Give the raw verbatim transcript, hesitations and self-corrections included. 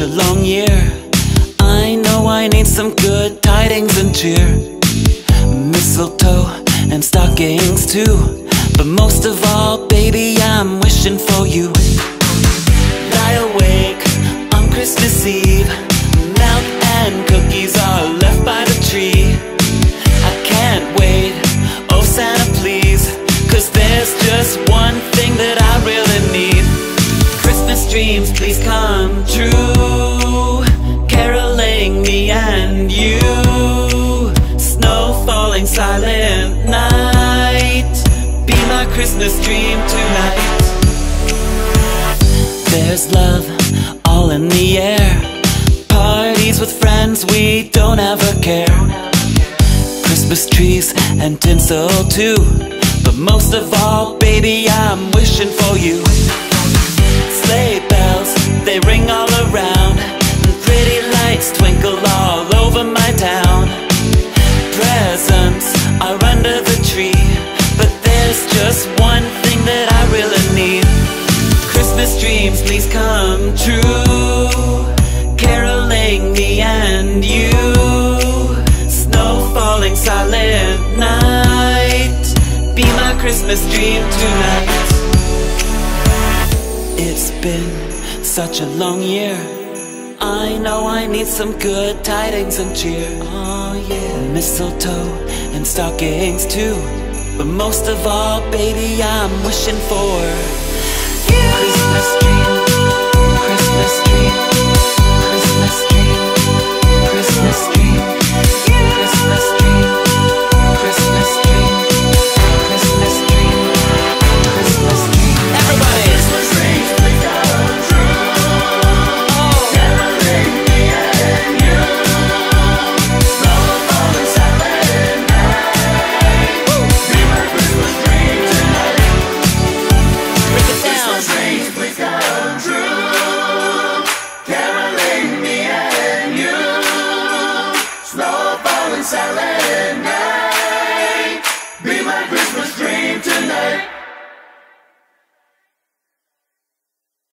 a long year. I know I need some good tidings and cheer. Mistletoe and stockings too, but most of all, baby, I'm wishing for you. Lie awake on Christmas Eve. Milk and cookies are left by the tree. I can't wait, oh Santa please, 'cause there's just one thing that I really need. Christmas dreams, please come true. Caroling me and you. Snow falling, silent night. Be my Christmas dream tonight. There's love all in the air. Parties with friends, we don't ever care. Christmas trees and tinsel too, but most of all, baby, I'm wishing for you. Sleigh bells, they ring all around, and pretty lights twinkle all over my town. Presents are under the tree, but there's just one thing that I really need. Christmas dreams, please come true. Caroling me and you. Snow falling, silent night. Be my Christmas dream tonight. It's been such a long year. I know I need some good tidings and cheer. Oh yeah. Mistletoe and stockings too, but most of all, baby, I'm wishing for you. Christmas dream, Christmas dream, Christmas dream, Christmas dream, Christmas dream, Christmas dream, Christmas dream, Christmas dream. Everybody! Christmas dreams, please come true. Caroling me and you. Snow falling, silent night. Be my Christmas dream tonight. Break it down. Christmas dreams, please come true. Caroling me and you. Snow falling, silent night.